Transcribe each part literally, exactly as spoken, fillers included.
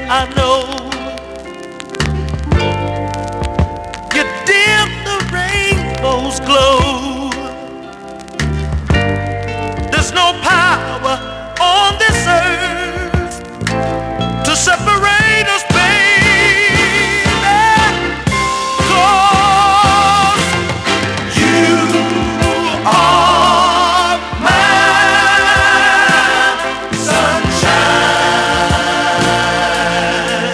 I know you dim the rainbow's glow. There's no power on this earth to separate us, baby, 'cause you are my sunshine,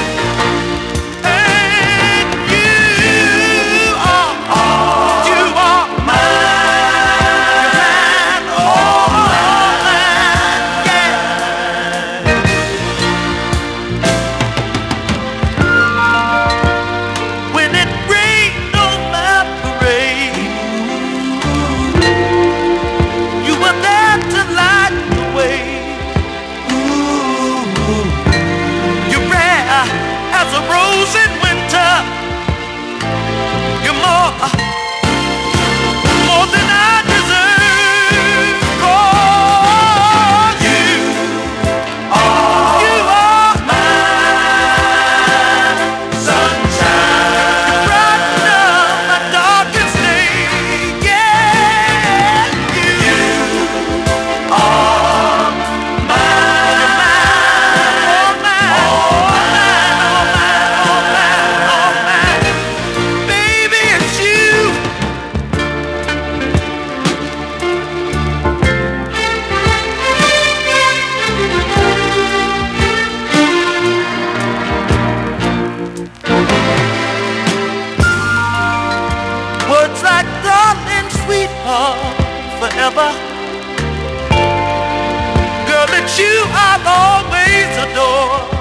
and you are, you are mine, all mine, yeah. When it rained on my parade, you were there to light the way. You're rare as a rose in winter. You're more, more than I deserve. 'Cause you are, you are my sunshine. You brighten up my darkest day, yeah. You are mine, all mine, all mine, all mine, all mine, all mine. Baby, it's you. Words like darling, sweetheart, forever. Girl, it's you I'll always adore.